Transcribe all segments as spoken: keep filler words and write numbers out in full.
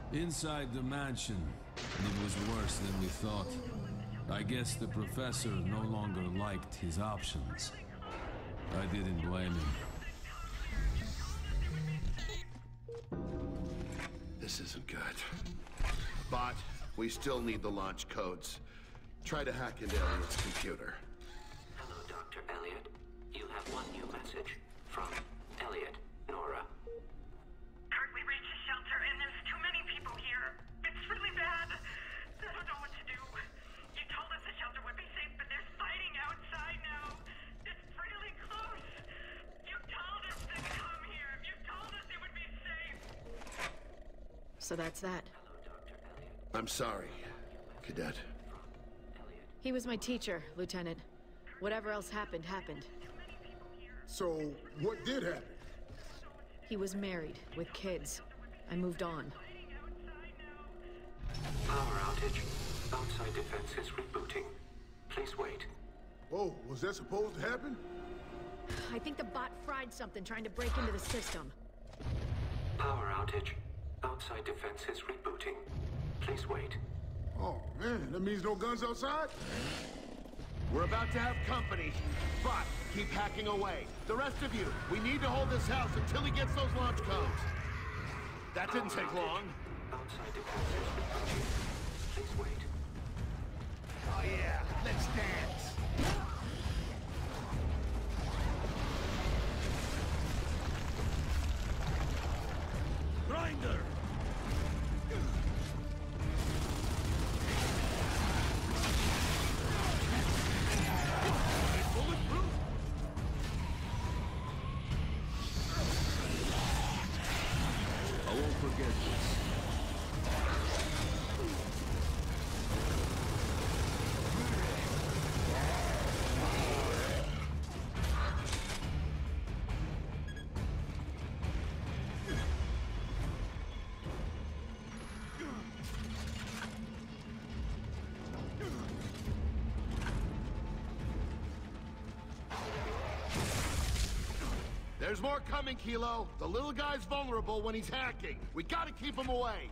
Inside the mansion, it was worse than we thought. I guess the professor no longer liked his options. I didn't blame him. This isn't good. But we still need the launch codes. Try to hack into Elliot's computer. Hello, Doctor Elliot. You have one new message from Elliot, Nora. Kurt, we reached the shelter and there's too many people here. It's really bad. I don't know what to do. You told us the shelter would be safe, but there's fighting outside now. It's really close. You told us to come here. You told us it would be safe. So that's that. I'm sorry, Cadet. He was my teacher, Lieutenant. Whatever else happened, happened. So, what did happen? He was married, with kids. I moved on. Power outage. Outside defense is rebooting. Please wait. Whoa, was that supposed to happen? I think the bot fried something trying to break into the system. Power outage. Outside defense is rebooting. Please wait. Oh, man, that means no guns outside? We're about to have company, but keep hacking away. The rest of you, we need to hold this house until he gets those launch codes. That didn't take long. Outside defense is rebooting. Please wait. Oh yeah, let's dance. Grinder! I won't forget this. There's more coming, Kilo. The little guy's vulnerable when he's hacking. We gotta keep him away.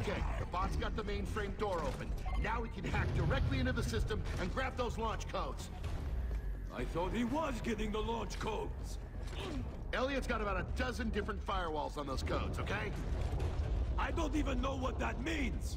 Okay, the bot's got the mainframe door open. Now we can hack directly into the system and grab those launch codes. I thought he was getting the launch codes. Elliot's got about a dozen different firewalls on those codes, okay? I don't even know what that means.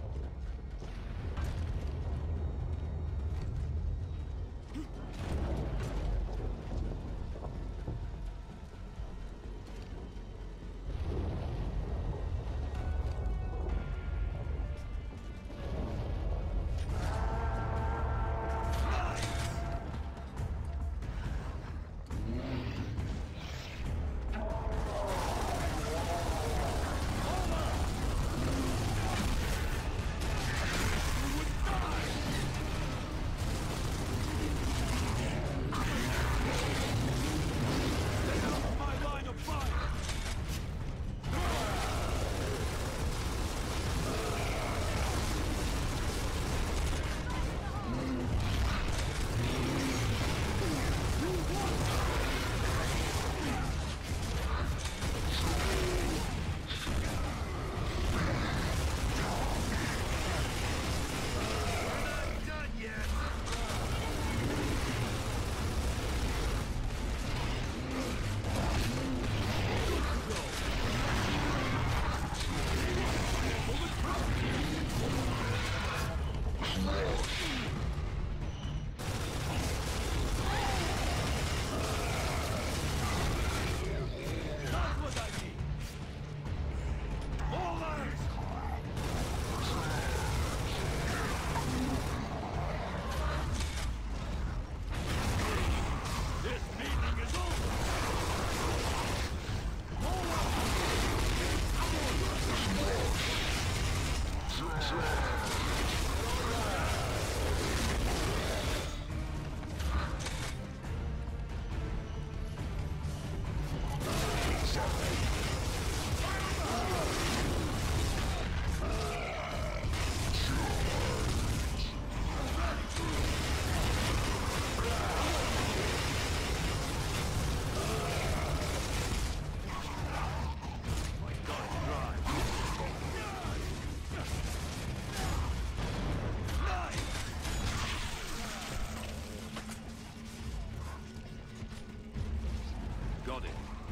Got it.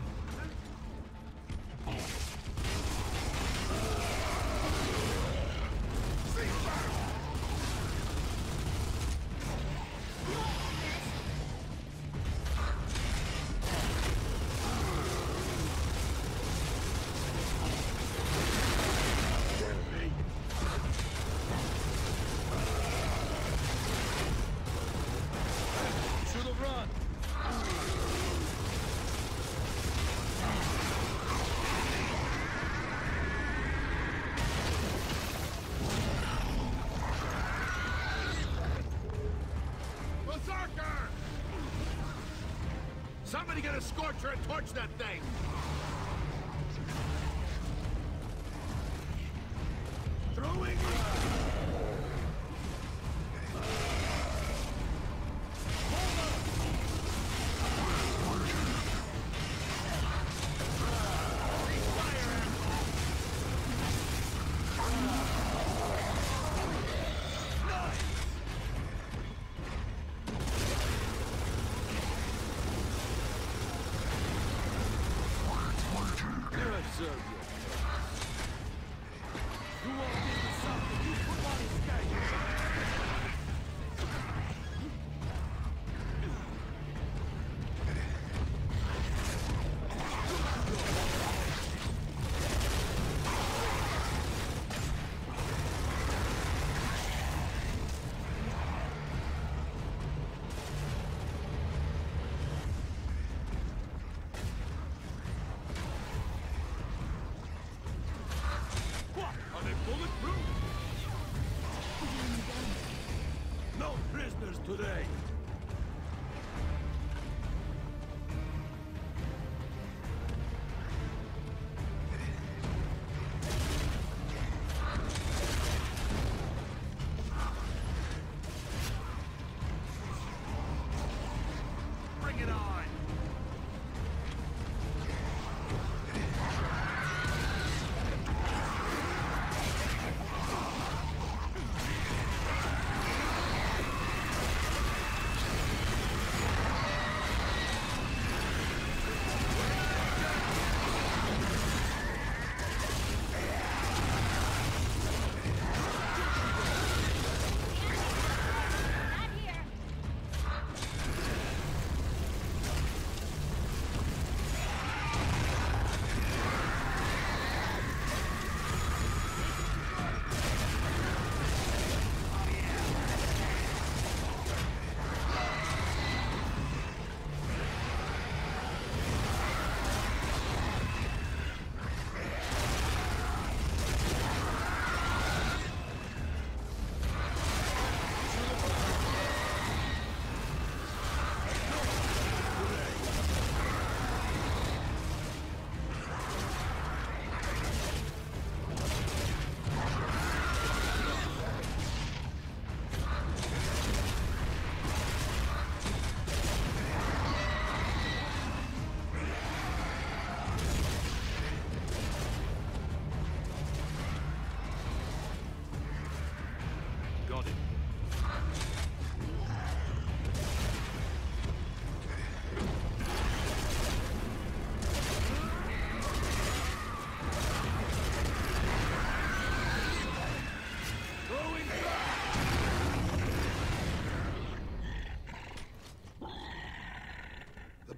Should have run. Berserker! Somebody get a scorcher and torch that thing! Throwing today. Bring it on!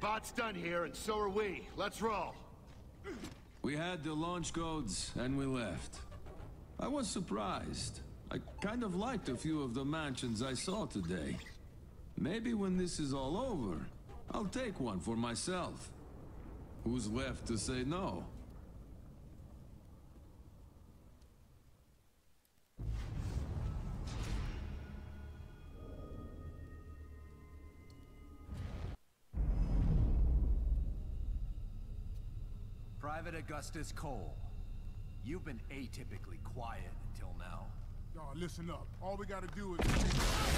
bot's done here, and so are we. Let's roll. We had the launch codes, and we left. I was surprised. I kind of liked a few of the mansions I saw today. Maybe when this is all over, I'll take one for myself. Who's left to say no? Private Augustus Cole. You've been atypically quiet until now. Y'all, listen up. All we gotta do is...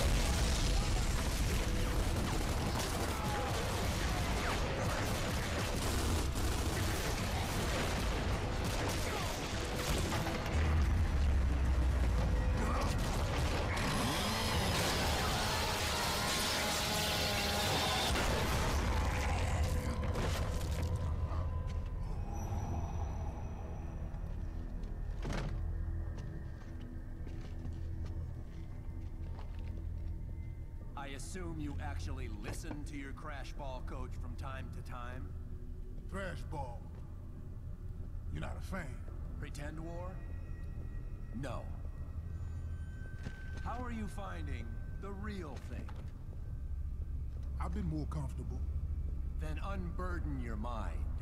I assume you actually listen to your crash ball coach from time to time? Trash ball. You're not a fan. Pretend war? No. How are you finding the real thing? I've been more comfortable. Then unburden your mind.